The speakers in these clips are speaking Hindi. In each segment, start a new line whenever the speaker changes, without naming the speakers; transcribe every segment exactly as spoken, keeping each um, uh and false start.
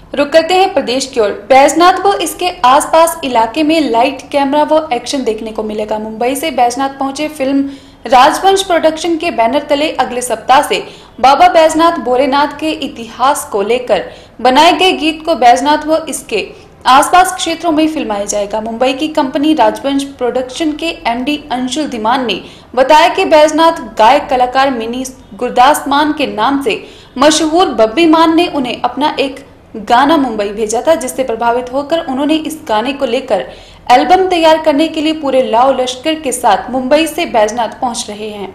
रुक करते हैं प्रदेश की ओर। बैजनाथ व इसके आसपास इलाके में लाइट कैमरा व एक्शन देखने को मिलेगा। मुंबई से बैजनाथ पहुंचे फिल्म राजवंश प्रोडक्शन के बैनर तले अगले सप्ताह से बाबा बैजनाथ भोलेनाथ के इतिहास को लेकर बनाए गए गीत को बैजनाथ व इसके आसपास क्षेत्रों में फिल्माया जाएगा। मुंबई की कंपनी राजवंश प्रोडक्शन के एमडी अंशुल धीमान ने बताया कि बैजनाथ गायक कलाकार मिनी गुरदास मान के नाम से मशहूर बब्बी मान ने उन्हें अपना एक गाना मुंबई भेजा था, जिससे प्रभावित होकर उन्होंने इस गाने को लेकर एल्बम तैयार करने के लिए पूरे लाव लश्कर के साथ मुंबई से बैजनाथ पहुंच रहे हैं।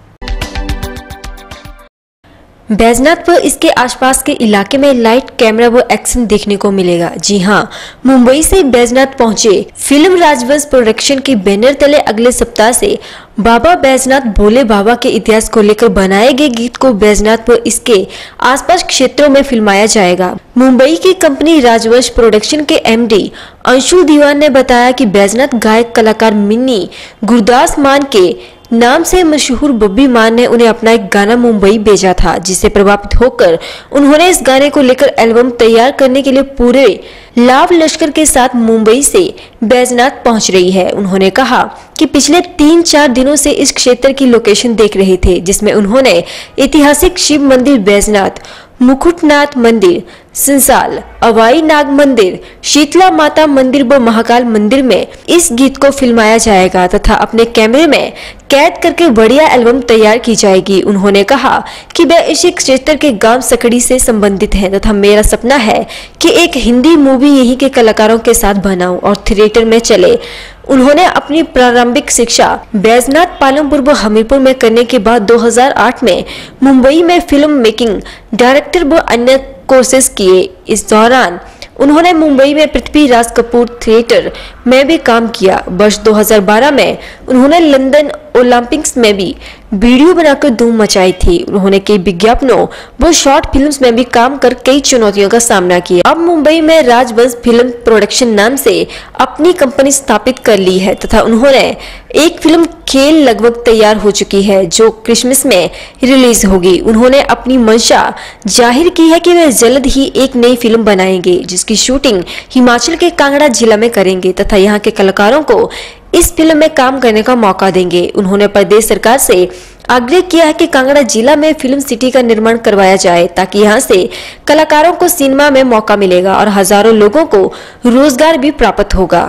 बैजनाथ व इसके आसपास के इलाके में लाइट कैमरा व एक्शन देखने को मिलेगा। जी हां, मुंबई से बैजनाथ पहुंचे फिल्म राजवंश प्रोडक्शन के बैनर तले अगले सप्ताह से बाबा बैजनाथ भोले बाबा के इतिहास को लेकर बनाए गए गीत को बैजनाथ व इसके आसपास क्षेत्रों में फिल्माया जाएगा। मुंबई की कंपनी राजवंश प्रोडक्शन के एमडी अंशुल धीमान ने बताया कि बैजनाथ गायक कलाकार मिनी गुरदास मान के नाम से मशहूर बब्बी मान ने उन्हें अपना एक गाना मुंबई भेजा था, जिससे प्रभावित होकर उन्होंने इस गाने को लेकर एल्बम तैयार करने के लिए पूरे लाव लश्कर के साथ मुंबई से बैजनाथ पहुंच रही है। उन्होंने कहा कि पिछले तीन चार दिनों से इस क्षेत्र की लोकेशन देख रहे थे, जिसमें उन्होंने ऐतिहासिक शिव मंदिर बैजनाथ, मुकुटनाथ मंदिर, संसाल, अवाई नाग मंदिर, शीतला माता मंदिर व महाकाल मंदिर में इस गीत को फिल्माया जाएगा तथा अपने कैमरे में कैद करके बढ़िया एल्बम तैयार की जाएगी। उन्होंने कहा कि वह इसी क्षेत्र के गांव सकड़ी से संबंधित हैं तथा मेरा सपना है कि एक हिंदी मूवी यहीं के कलाकारों के साथ बनाऊं और थिएटर में चले। उन्होंने अपनी प्रारंभिक शिक्षा बैजनाथ, पालमपुर व हमीरपुर में करने के बाद दो हज़ार आठ में मुंबई में फिल्म मेकिंग, डायरेक्टर व अन्य कोर्सेज किए। इस दौरान उन्होंने मुंबई में पृथ्वी राज कपूर थिएटर में भी काम किया। वर्ष दो हज़ार बारह में उन्होंने लंदन ओलंपिक्स में भी वीडियो बनाकर धूम मचाई थी। उन्होंने कई विज्ञापनों व शॉर्ट फिल्म्स में भी काम कर कई चुनौतियों का सामना किया। अब मुंबई में राजवंश फिल्म प्रोडक्शन नाम से अपनी कंपनी स्थापित कर ली है तथा उन्होंने एक फिल्म खेल लगभग तैयार हो चुकी है, जो क्रिसमस में रिलीज होगी। उन्होंने अपनी मंशा जाहिर की है कि वे जल्द ही एक नई फिल्म बनाएंगे, जिसकी शूटिंग हिमाचल के कांगड़ा जिला में करेंगे तथा यहाँ के कलाकारों को इस फिल्म में काम करने का मौका देंगे। उन्होंने प्रदेश सरकार से आग्रह किया है कि कांगड़ा जिला में फिल्म सिटी का निर्माण करवाया जाए, ताकि यहां से कलाकारों को सिनेमा में मौका मिलेगा और हजारों लोगों को रोजगार भी प्राप्त होगा।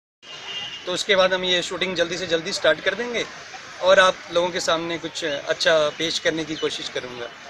तो उसके बाद हम ये शूटिंग जल्दी से जल्दी स्टार्ट कर देंगे और आप लोगों के सामने कुछ अच्छा पेश करने की कोशिश करूंगा।